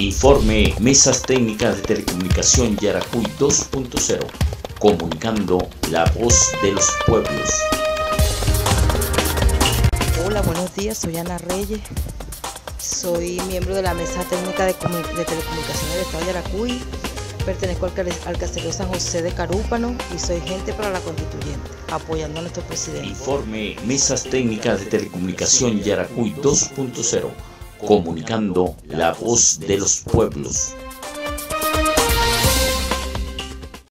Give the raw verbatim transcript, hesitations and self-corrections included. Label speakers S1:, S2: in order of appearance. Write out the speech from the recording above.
S1: Informe Mesas Técnicas de Telecomunicación Yaracuy dos punto cero, comunicando la voz de los pueblos.
S2: Hola, buenos días, soy Ana Reyes, soy miembro de la Mesa Técnica de, de Telecomunicaciones del Estado de Yaracuy, pertenezco al, al caserío San José de Carúpano y soy gente para la constituyente, apoyando a nuestro presidente.
S1: Informe Mesas Técnicas de Telecomunicación Yaracuy dos punto cero, comunicando la voz de los pueblos.